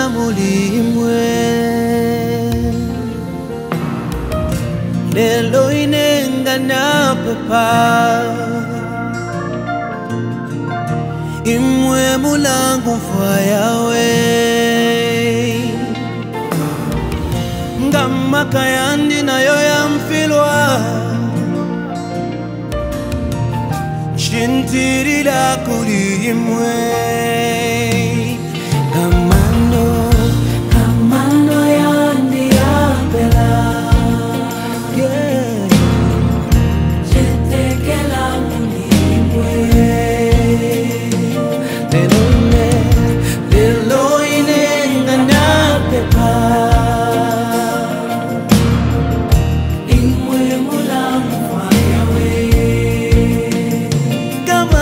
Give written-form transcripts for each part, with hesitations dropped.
mulimwe lelo inenga na papa imwe mulangu mfayawe ngama kayandi nayo yamfilwa shintirila kuli imwe kamano yandi yambela shetekela kuli imwe lelo inenga na pepa imwe mulangu mfayawe kama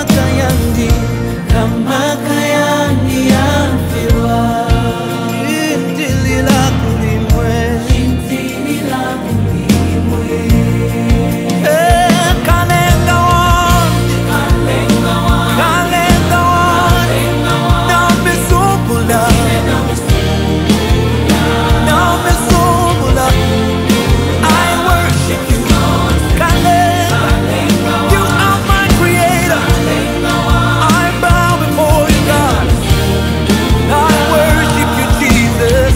kayandi yamfilwa shintilila kulimwe kalenga wandi na mesubula I worship you kalenga you are my creator I bow before you God I worship you Jesus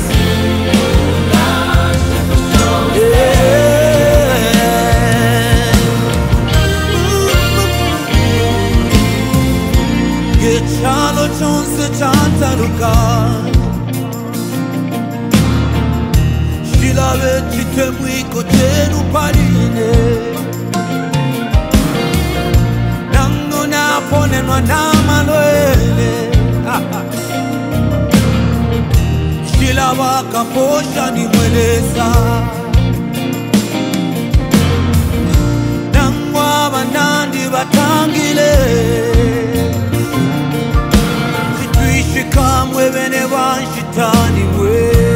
Chalo chonse chantaruka Shilave chitemwiko tenu parine Nango napone nwa manuele Shilava kaposha ni mweleza Nango abanandi batangile Kamwe bene banshitani we